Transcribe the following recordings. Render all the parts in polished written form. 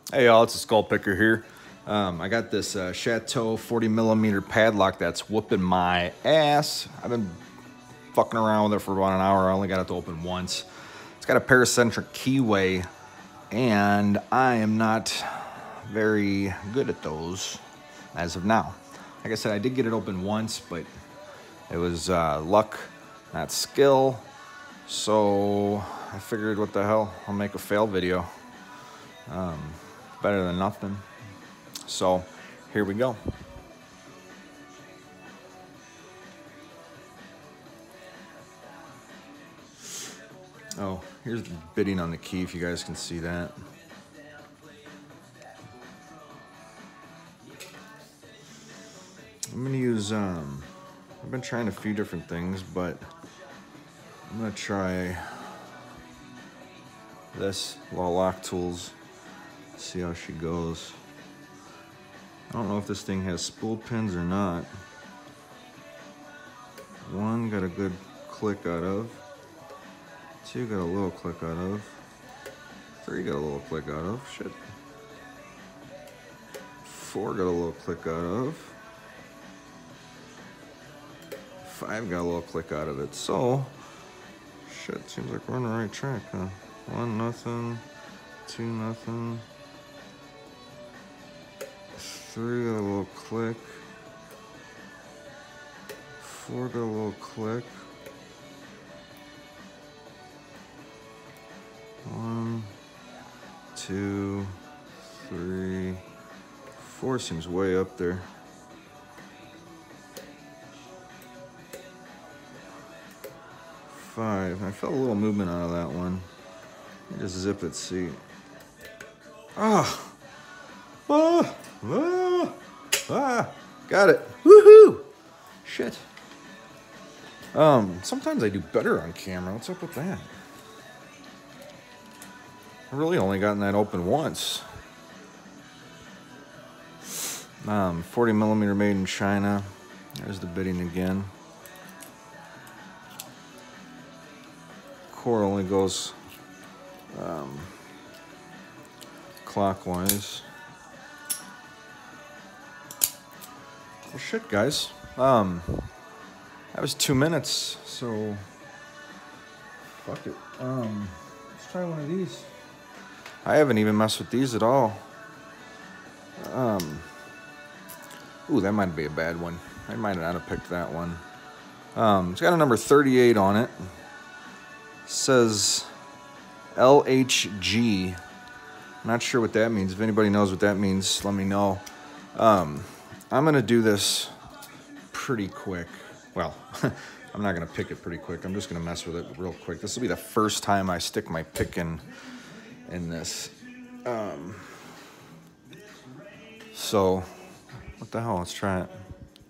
Hey y'all, it's a Skull Picker here. I got this Chateau 40mm padlock that's whooping my ass. I've been fucking around with it for about an hour. I only got it to open once. It's got a paracentric keyway, and I am not very good at those as of now. Like I said, I did get it open once, but it was luck, not skill. So I figured, what the hell, I'll make a fail video. Better than nothing. So here we go. Oh, here's the bidding on the key, if you guys can see that. I'm gonna use, I've been trying a few different things, but I'm gonna try this lock tools, see how she goes. I don't know if this thing has spool pins or not. One got a good click out of. Two got a little click out of. Three got a little click out of. Shit. Four got a little click out of. Five got a little click out of it. So, shit, seems like we're on the right track, huh? 1-0, 2-0. 3 got a little click. 4 got a little click. 1, 2, 3, 4 seems way up there. 5. I felt a little movement out of that one. Let me just zip it, see. Ah! Ah! Ah! Ah! Got it. Woohoo! Shit. Sometimes I do better on camera. What's up with that? I really only gotten that open once. 40mm made in China. There's the bidding again. Core only goes clockwise. Well, shit, guys. That was 2 minutes, so fuck it. Let's try one of these. I haven't even messed with these at all. Ooh, that might be a bad one. I might not have picked that one. It's got a number 38 on it. It says LHG. I'm not sure what that means. If anybody knows what that means, let me know. I'm gonna do this pretty quick. Well, I'm not gonna pick it pretty quick. I'm just gonna mess with it real quick. This will be the first time I stick my pick in this. So, what the hell? Let's try it.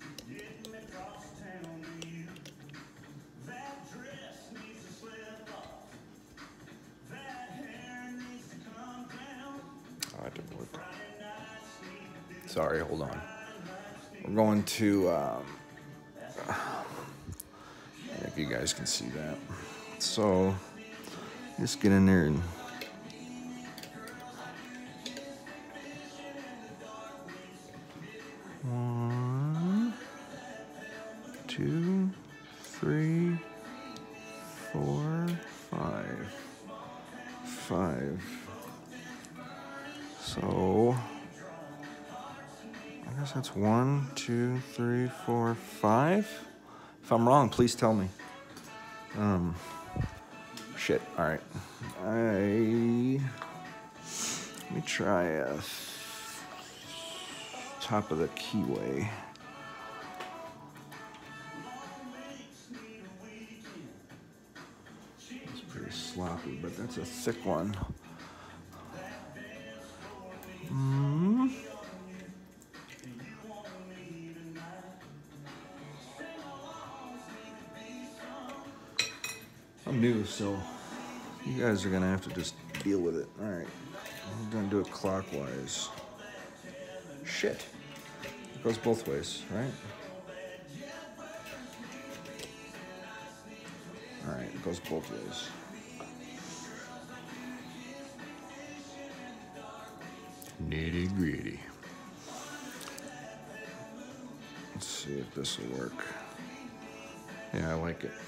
Oh, that didn't work. Sorry, hold on. We're going to, if you guys can see that. So, just get in there and one, 2, 3, 4, 5. So I guess that's 1, 2, 3, 4, 5. If I'm wrong, please tell me. Shit. All right. Let me try top of the keyway. It's pretty sloppy, but that's a thick one. I'm new, so you guys are gonna have to just deal with it. All right, I'm gonna do it clockwise. Shit, it goes both ways, right? All right, it goes both ways. Nitty gritty. Let's see if this will work. Yeah, I like it.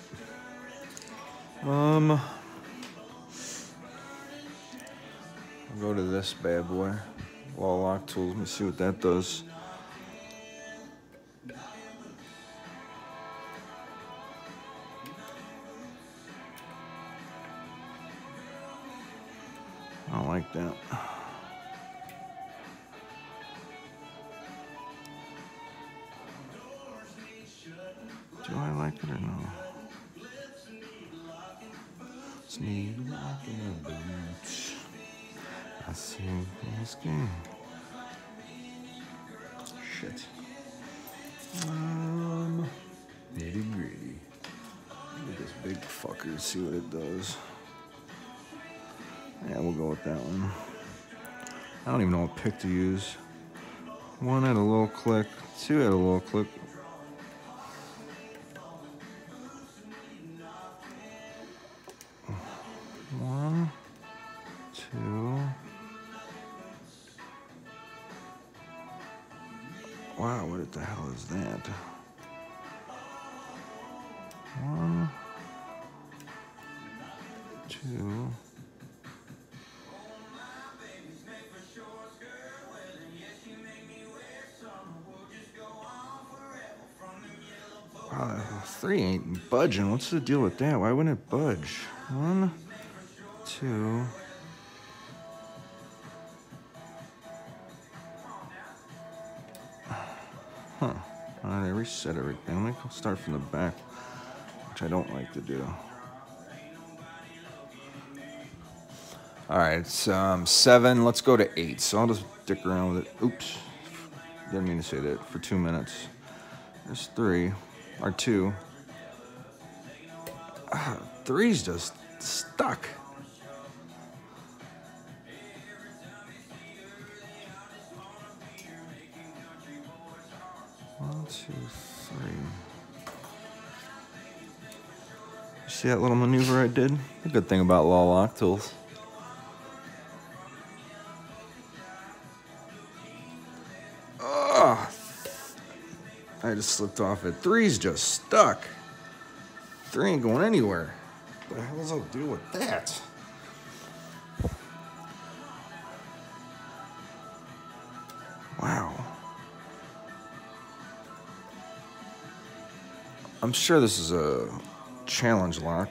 I'll go to this bad boy. Wall lock tool. Let me see what that does. I don't like that. Do I like it or no? It's need locking the boots. I see this game. Shit. Nitty gritty. Look at this big fucker, see what it does. Yeah, we'll go with that one. I don't even know what pick to use. One had a little click, two had a little click. One, two. Wow, what the hell is that? One, two. Wow, three ain't budging. What's the deal with that? Why wouldn't it budge? One, two. Huh. All right, I reset everything. Let me start from the back, which I don't like to do. All right, it's 7. Let's go to 8. So I'll just dick around with it. Oops. Didn't mean to say that. For 2 minutes. There's 3. Or 2. 3's just stuck. One, two, 3. See that little maneuver I did? The good thing about law lock tools. I just slipped off it. 3's just stuck. 3 ain't going anywhere. What the hell does I do with that? Wow. I'm sure this is a challenge lock.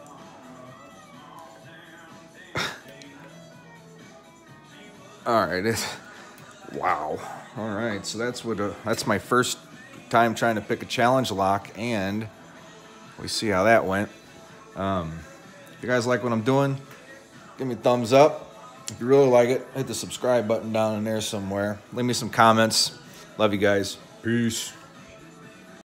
All right. Wow. All right. So that's my first time trying to pick a challenge lock, and we see how that went. If you guys like what I'm doing, give me a thumbs up. If you really like it, hit the subscribe button down in there somewhere. Leave me some comments. Love you guys. Peace.